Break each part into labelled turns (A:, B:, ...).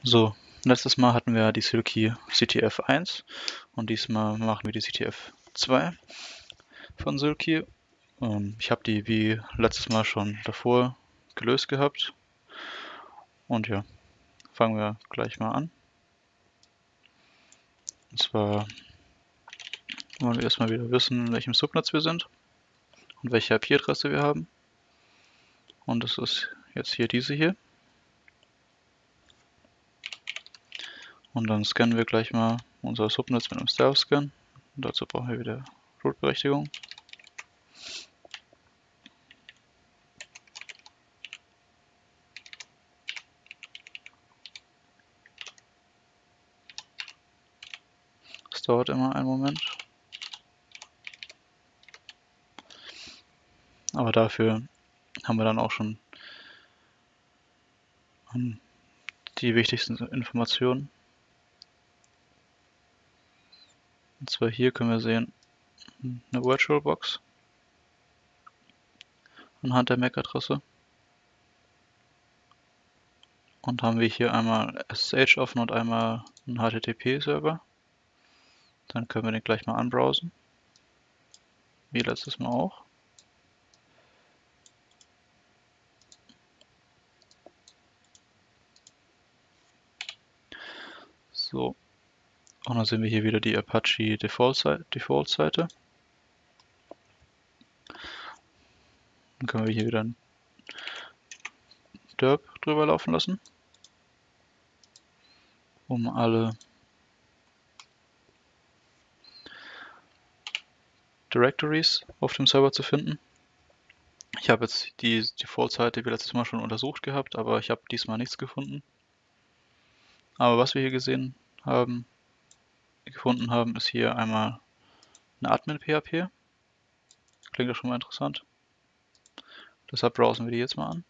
A: So, letztes Mal hatten wir die Silky CTF1 und diesmal machen wir die CTF2 von Silky. Ich habe die wie letztes Mal schon davor gelöst gehabt. Und ja, fangen wir gleich mal an. Und zwar wollen wir erstmal wieder wissen, in welchem Subnetz wir sind und welche IP-Adresse wir haben. Und das ist jetzt hier diese hier. Und dann scannen wir gleich mal unser Subnetz mit einem Stealth-Scan. Dazu brauchen wir wieder Root-Berechtigung. Das dauert immer einen Moment. Aber dafür haben wir dann auch schon die wichtigsten Informationen. Und zwar hier können wir sehen, eine VirtualBox anhand der MAC-Adresse. Und haben wir hier einmal SSH offen und einmal einen HTTP-Server. Dann können wir den gleich mal anbrowsen. Wie letztes Mal auch. So. Und dann sehen wir hier wieder die Apache Default-Seite. Dann können wir hier wieder ein derp drüber laufen lassen, um alle Directories auf dem Server zu finden. Ich habe jetzt die Default-Seite wie letztes Mal schon untersucht gehabt, aber ich habe diesmal nichts gefunden. Aber was wir hier gefunden haben, ist hier einmal eine Admin-PHP. Klingt doch schon mal interessant. Deshalb browsen wir die jetzt mal an.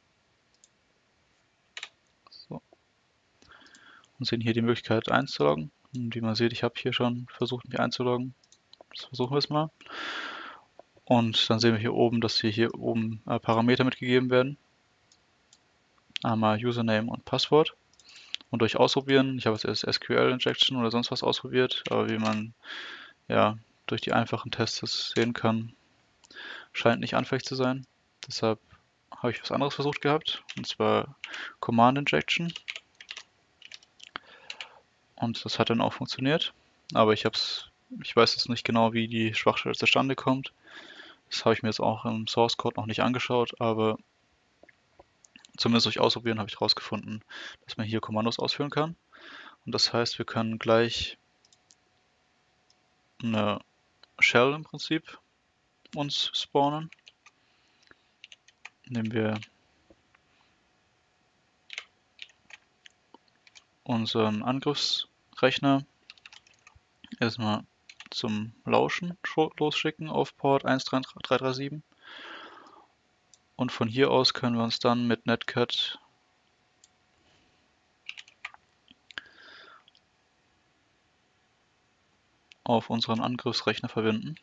A: So. Und sehen hier die Möglichkeit einzuloggen. Und wie man sieht, ich habe hier schon versucht, mich einzuloggen. Das versuchen wir es mal. Und dann sehen wir hier oben, dass hier oben Parameter mitgegeben werden. Einmal Username und Passwort. Und durch Ausprobieren, ich habe jetzt erst SQL-Injection oder sonst was ausprobiert, aber wie man ja durch die einfachen Tests sehen kann, scheint nicht anfällig zu sein. Deshalb habe ich was anderes versucht gehabt, und zwar Command Injection. Und das hat dann auch funktioniert. Aber ich weiß jetzt nicht genau, wie die Schwachstelle zustande kommt. Das habe ich mir jetzt auch im Source Code noch nicht angeschaut, aber zumindest durch Ausprobieren habe ich herausgefunden, dass man hier Kommandos ausführen kann. Und das heißt, wir können gleich eine Shell im Prinzip uns spawnen, indem wir unseren Angriffsrechner erstmal zum Lauschen losschicken auf Port 13337. Und von hier aus können wir uns dann mit Netcat auf unseren Angriffsrechner verbinden.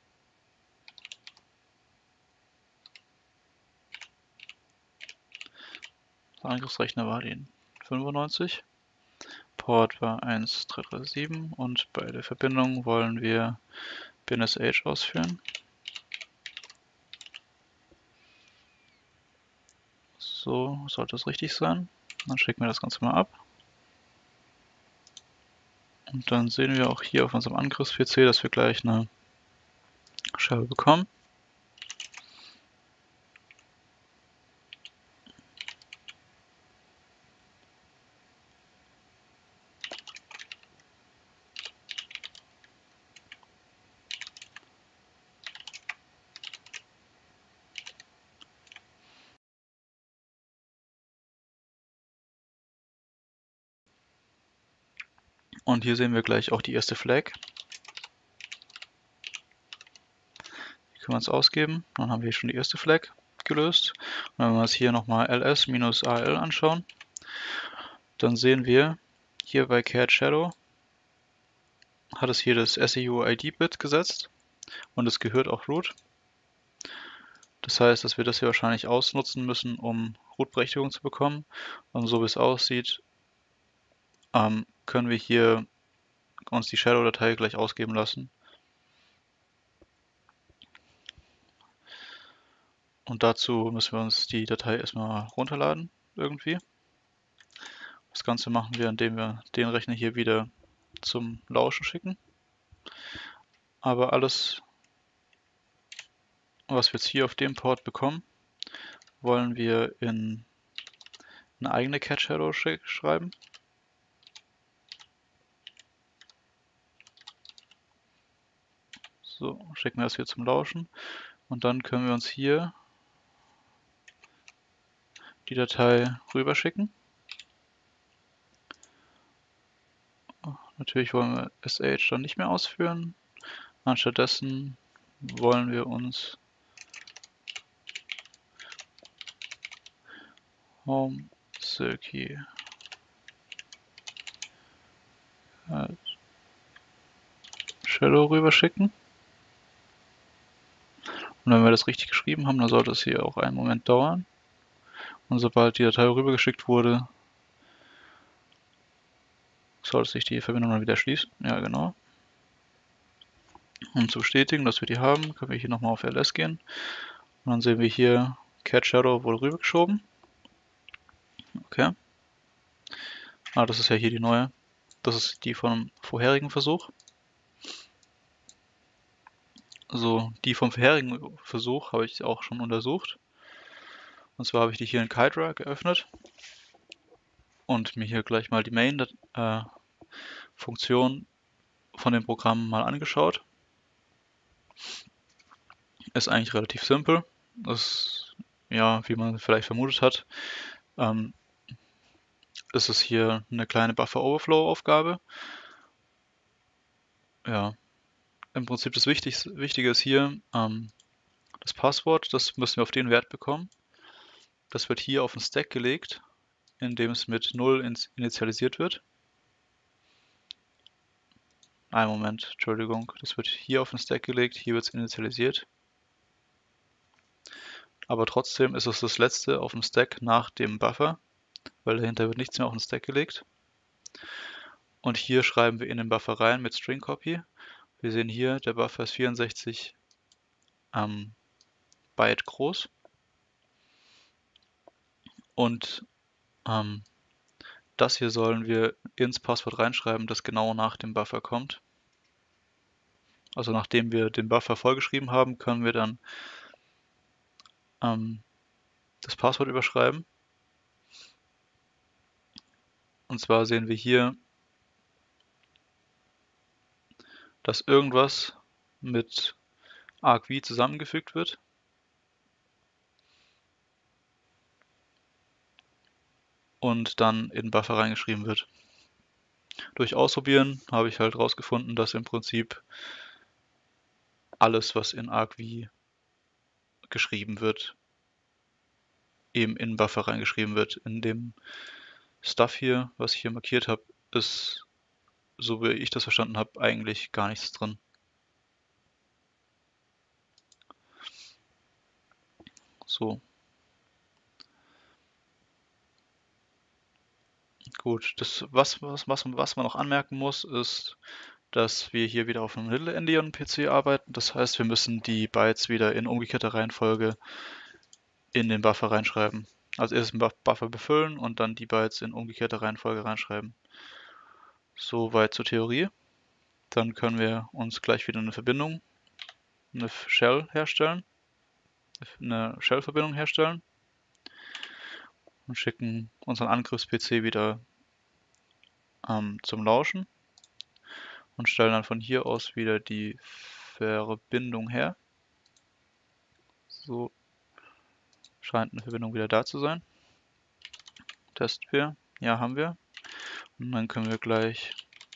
A: Der Angriffsrechner war die 95, Port war 13337 und bei der Verbindung wollen wir BNSH ausführen. So sollte es richtig sein. Dann schicken wir das Ganze mal ab. Und dann sehen wir auch hier auf unserem Angriffs-PC, dass wir gleich eine Shell bekommen. Und hier sehen wir gleich auch die erste Flag. Die können wir uns ausgeben. Dann haben wir hier schon die erste Flag gelöst. Und wenn wir uns hier nochmal ls-al anschauen, dann sehen wir hier bei Cat Shadow hat es hier das SEU-ID-Bit gesetzt und es gehört auch root. Das heißt, dass wir das hier wahrscheinlich ausnutzen müssen, um Root-Berechtigung zu bekommen. Und so wie es aussieht, können wir hier uns die Shadow-Datei gleich ausgeben lassen. Und dazu müssen wir uns die Datei erstmal runterladen irgendwie. Das Ganze machen wir, indem wir den Rechner hier wieder zum Lauschen schicken. Aber alles, was wir jetzt hier auf dem Port bekommen, wollen wir in eine eigene Cat Shadow schreiben. So, schicken wir das hier zum Lauschen. Und dann können wir uns hier die Datei rüberschicken. Natürlich wollen wir sh dann nicht mehr ausführen. Anstattdessen wollen wir uns Home Silky Shadow rüberschicken. Und wenn wir das richtig geschrieben haben, dann sollte es hier auch einen Moment dauern. Und sobald die Datei rübergeschickt wurde, sollte sich die Verbindung dann wieder schließen. Ja, genau. Um zu bestätigen, dass wir die haben, können wir hier nochmal auf ls gehen. Und dann sehen wir hier, Cat Shadow wurde rübergeschoben. Okay. Das ist ja hier die neue. Das ist die vom vorherigen Versuch. So, die vom vorherigen Versuch habe ich auch schon untersucht. Und zwar habe ich die hier in Kydra geöffnet und mir hier gleich mal die Main-Funktion von dem Programm mal angeschaut. Ist eigentlich relativ simpel. Das, ja, wie man vielleicht vermutet hat, ist es hier eine kleine Buffer-Overflow-Aufgabe. Ja, im Prinzip das Wichtige ist hier, das Passwort, das müssen wir auf den Wert bekommen. Das wird hier auf den Stack gelegt, indem es mit 0 initialisiert wird. Einen Moment, Entschuldigung, das wird hier auf den Stack gelegt, hier wird es initialisiert. Aber trotzdem ist es das letzte auf dem Stack nach dem Buffer, weil dahinter wird nichts mehr auf den Stack gelegt. Und hier schreiben wir in den Buffer rein mit String Copy. Wir sehen hier, der Buffer ist 64 Byte groß. Und das hier sollen wir ins Passwort reinschreiben, das genau nach dem Buffer kommt. Also nachdem wir den Buffer vollgeschrieben haben, können wir dann das Passwort überschreiben. Und zwar sehen wir hier, dass irgendwas mit argv zusammengefügt wird. Und dann in den Buffer reingeschrieben wird. Durch Ausprobieren habe ich halt herausgefunden, dass im Prinzip alles, was in argv geschrieben wird, eben in den Buffer reingeschrieben wird. In dem Stuff hier, was ich hier markiert habe, ist, so wie ich das verstanden habe, eigentlich gar nichts drin. So. Gut, was man noch anmerken muss, ist, dass wir hier wieder auf einem Little Endian PC arbeiten. Das heißt, wir müssen die Bytes wieder in umgekehrter Reihenfolge in den Buffer reinschreiben. Also erst den Buffer befüllen und dann die Bytes in umgekehrter Reihenfolge reinschreiben. Soweit zur Theorie. Dann können wir uns gleich wieder eine Verbindung, eine Shell herstellen, eine Shell-Verbindung herstellen und schicken unseren Angriffs-PC wieder zum Lauschen und stellen dann von hier aus wieder die Verbindung her. So scheint eine Verbindung wieder da zu sein. Testen wir. Ja, haben wir. Und dann können wir gleich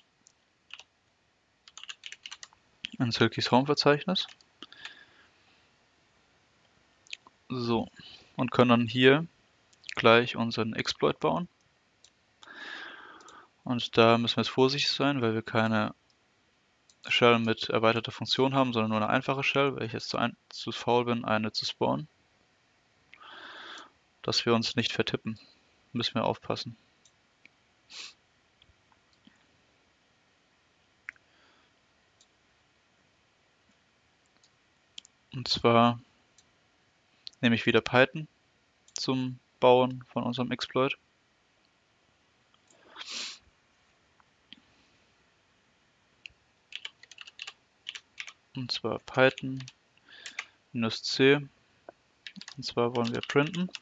A: in Silkys Home-Verzeichnis. So, und können dann hier gleich unseren Exploit bauen. Und da müssen wir jetzt vorsichtig sein, weil wir keine Shell mit erweiterter Funktion haben, sondern nur eine einfache Shell, weil ich jetzt zu faul bin, eine zu spawnen. Dass wir uns nicht vertippen. Müssen wir aufpassen. Und zwar nehme ich wieder Python zum Bauen von unserem Exploit. Und zwar Python -c. Und zwar wollen wir printen.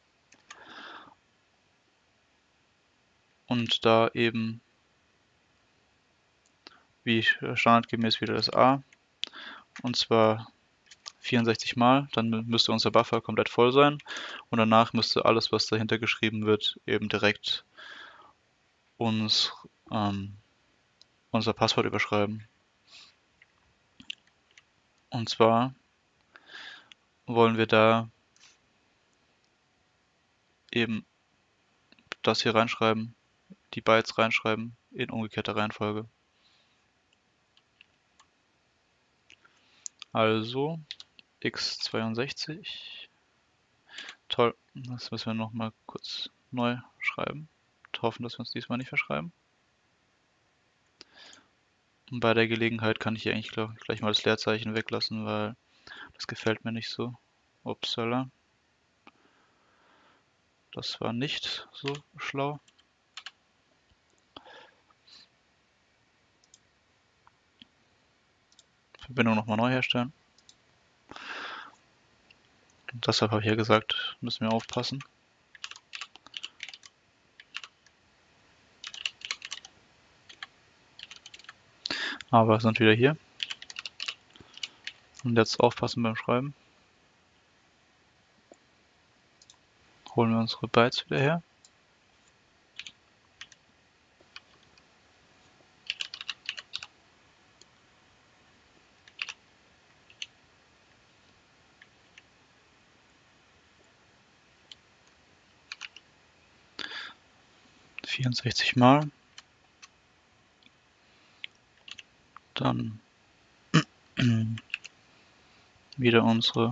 A: Und da eben wie standardgemäß wieder das A. Und zwar 64 Mal, dann müsste unser Buffer komplett voll sein. Und danach müsste alles, was dahinter geschrieben wird, eben direkt uns unser Passwort überschreiben. Und zwar wollen wir da eben das hier reinschreiben, die Bytes reinschreiben in umgekehrter Reihenfolge. Also x62. Toll, das müssen wir nochmal kurz neu schreiben. Und hoffen, dass wir uns diesmal nicht verschreiben. Und bei der Gelegenheit kann ich hier eigentlich gleich mal das Leerzeichen weglassen, weil das gefällt mir nicht so. Upsala. Das war nicht so schlau. Verbindung nochmal neu herstellen. Und deshalb habe ich ja gesagt, müssen wir aufpassen. Aber wir sind wieder hier. Und jetzt aufpassen beim Schreiben. Holen wir unsere Bytes wieder her. Mal. Dann wieder unsere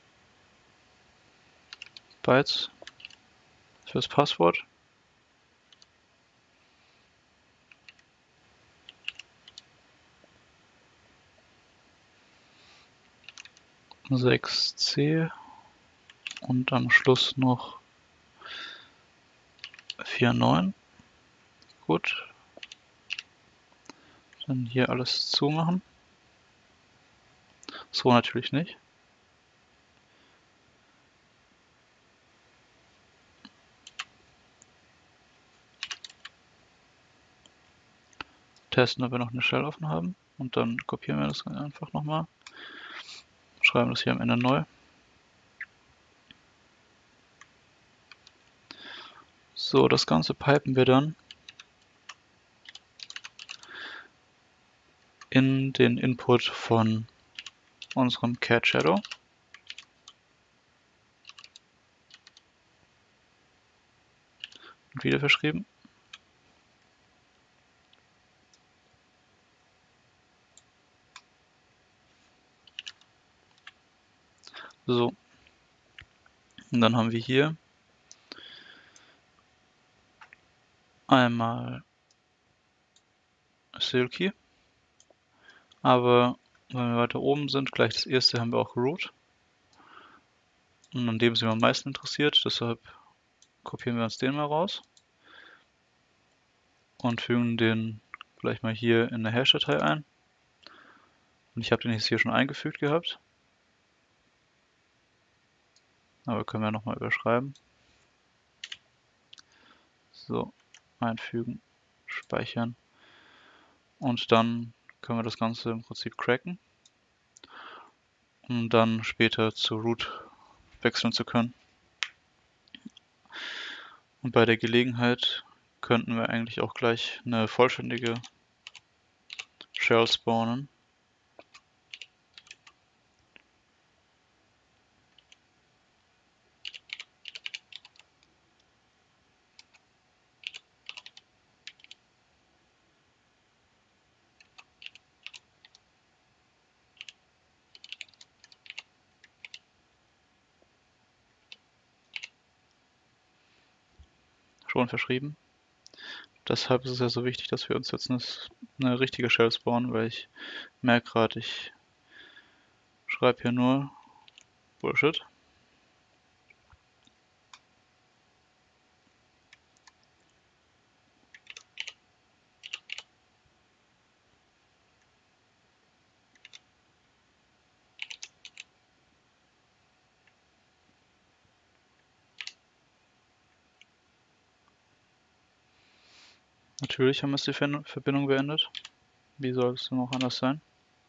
A: Bytes fürs Passwort. (6c) und am Schluss noch 49. Gut. Dann hier alles zumachen. So natürlich nicht. Testen, ob wir noch eine Shell offen haben. Und dann kopieren wir das einfach nochmal. Schreiben das hier am Ende neu. So, das Ganze pipen wir dann in den Input von unserem Cat Shadow. Und wieder verschrieben. So. Und dann haben wir hier einmal Silky. Aber wenn wir weiter oben sind, gleich das erste haben wir auch Root. Und an dem sind wir am meisten interessiert, deshalb kopieren wir uns den mal raus. Und fügen den gleich mal hier in eine Hash-Datei ein. Und ich habe den jetzt hier schon eingefügt gehabt. Aber können wir nochmal überschreiben. So, einfügen, speichern. Und dann können wir das Ganze im Prinzip cracken, um dann später zu Root wechseln zu können. Und bei der Gelegenheit könnten wir eigentlich auch gleich eine vollständige Shell spawnen. Schon verschrieben. Deshalb ist es ja so wichtig, dass wir uns jetzt eine richtige Shell spawnen, weil ich merke gerade, ich schreibe hier nur Bullshit. Natürlich haben wir jetzt die Verbindung beendet. Wie soll es denn auch anders sein?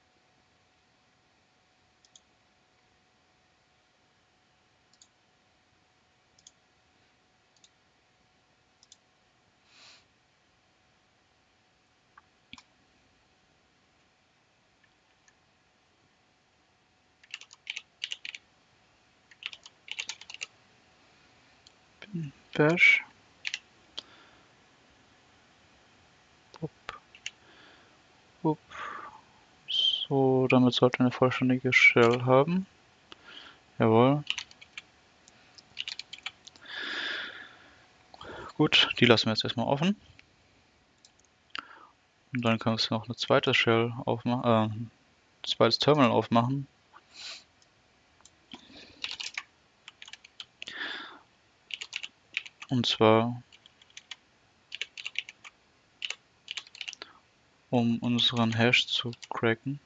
A: Bash. Up. Up. So, damit sollte eine vollständige Shell haben. Jawohl. Gut, die lassen wir jetzt erstmal offen. Und dann können wir jetzt noch eine zweite Shell aufmachen, zweites Terminal aufmachen. Und zwar, um unseren Hash zu cracken.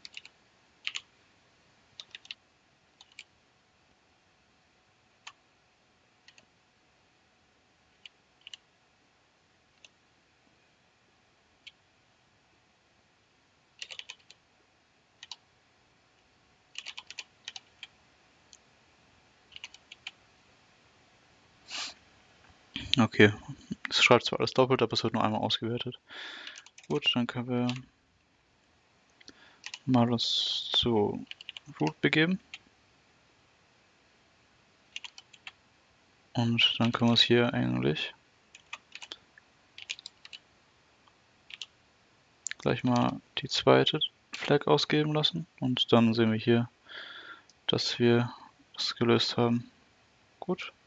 A: Okay, es schreibt zwar alles doppelt, aber es wird nur einmal ausgewertet. Gut, dann können wir mal uns zu Root begeben. Und dann können wir es hier eigentlich gleich mal die zweite Flag ausgeben lassen. Und dann sehen wir hier, dass wir das gelöst haben. Gut.